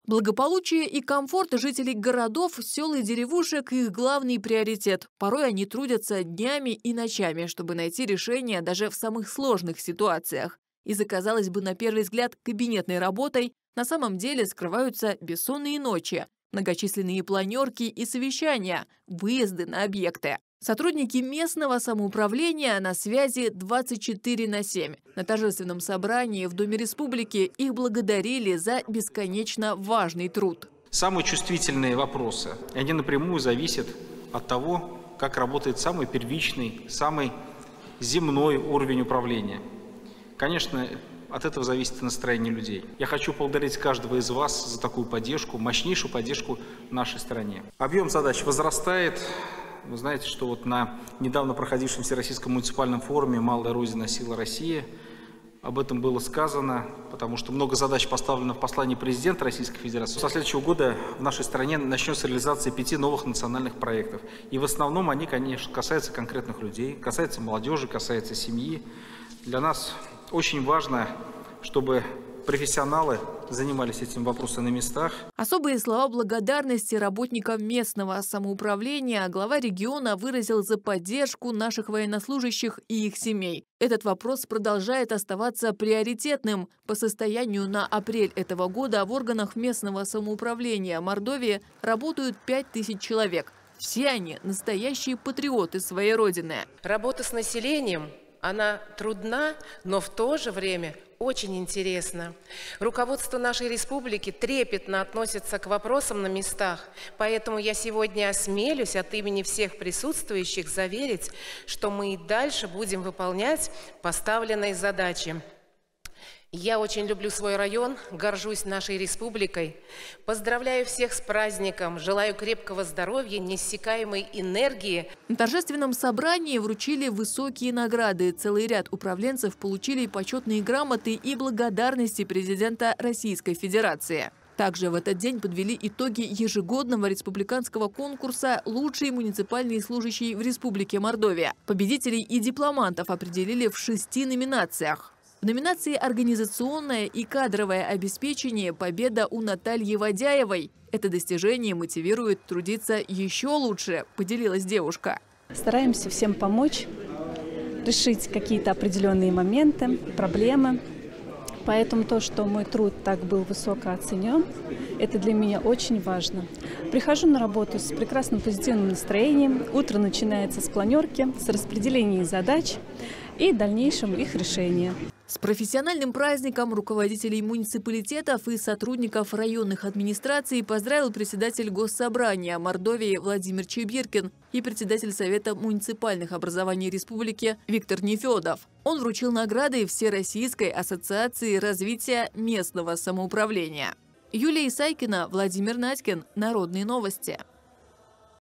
Благополучие и комфорт жителей городов, сел и деревушек – их главный приоритет. Порой они трудятся днями и ночами, чтобы найти решение даже в самых сложных ситуациях. И за, казалось бы, на первый взгляд, кабинетной работой на самом деле скрываются бессонные ночи, многочисленные планерки и совещания, выезды на объекты. Сотрудники местного самоуправления на связи 24/7. На торжественном собрании в Доме Республики их благодарили за бесконечно важный труд. Самые чувствительные вопросы, они напрямую зависят от того, как работает самый первичный, самый земной уровень управления. Конечно, от этого зависит настроение людей. Я хочу поблагодарить каждого из вас за такую поддержку, мощнейшую поддержку нашей стране. Объем задач возрастает. Вы знаете, что вот на недавно проходившем Всероссийском муниципальном форуме «Малая Родина. Сила России» об этом было сказано, потому что много задач поставлено в послании президента Российской Федерации. Со следующего года в нашей стране начнется реализация 5 новых национальных проектов. И в основном они, конечно, касаются конкретных людей, касаются молодежи, касаются семьи. Для нас очень важно, чтобы профессионалы занимались этим вопросом на местах. Особые слова благодарности работникам местного самоуправления глава региона выразил за поддержку наших военнослужащих и их семей. Этот вопрос продолжает оставаться приоритетным. По состоянию на апрель этого года в органах местного самоуправления Мордовии работают 5000 человек. Все они настоящие патриоты своей родины. Работа с населением, она трудна, но в то же время очень интересно. Руководство нашей республики трепетно относится к вопросам на местах, поэтому я сегодня осмелюсь от имени всех присутствующих заверить, что мы и дальше будем выполнять поставленные задачи. Я очень люблю свой район, горжусь нашей республикой. Поздравляю всех с праздником, желаю крепкого здоровья, неиссякаемой энергии. На торжественном собрании вручили высокие награды. Целый ряд управленцев получили почетные грамоты и благодарности президента Российской Федерации. Также в этот день подвели итоги ежегодного республиканского конкурса «Лучший муниципальный служащий в Республике Мордовия». Победителей и дипломантов определили в 6 номинациях. В номинации «Организационное и кадровое обеспечение» победа у Натальи Водяевой. Это достижение мотивирует трудиться еще лучше, поделилась девушка. Стараемся всем помочь, решить какие-то определенные моменты, проблемы. Поэтому то, что мой труд так был высоко оценен, это для меня очень важно. Прихожу на работу с прекрасным позитивным настроением. Утро начинается с планерки, с распределения задач и дальнейшем их решения. С профессиональным праздником руководителей муниципалитетов и сотрудников районных администраций поздравил председатель Госсобрания Мордовии Владимир Чебиркин и председатель Совета муниципальных образований республики Виктор Нефедов. Он вручил награды Всероссийской ассоциации развития местного самоуправления. Юлия Исайкина, Владимир Надькин. Народные новости.